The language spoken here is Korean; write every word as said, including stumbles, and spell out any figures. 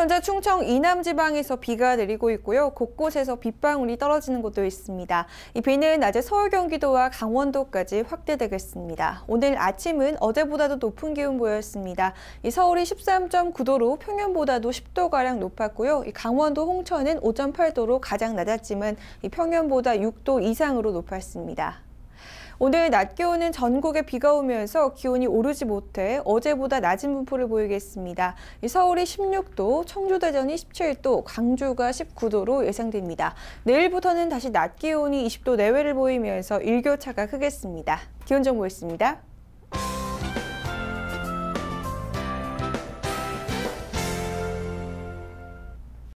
현재 충청 이남 지방에서 비가 내리고 있고요. 곳곳에서 빗방울이 떨어지는 곳도 있습니다. 이 비는 낮에 서울, 경기도와 강원도까지 확대되겠습니다. 오늘 아침은 어제보다도 높은 기온 보였습니다. 이 서울이 십삼 점 구 도로 평년보다도 십 도가량 높았고요. 이 강원도 홍천은 오 점 팔 도로 가장 낮았지만 이 평년보다 육 도 이상으로 높았습니다. 오늘 낮 기온은 전국에 비가 오면서 기온이 오르지 못해 어제보다 낮은 분포를 보이겠습니다. 서울이 십육 도, 청주 대전이 십칠 도, 광주가 십구 도로 예상됩니다. 내일부터는 다시 낮 기온이 이십 도 내외를 보이면서 일교차가 크겠습니다. 기온 정보였습니다.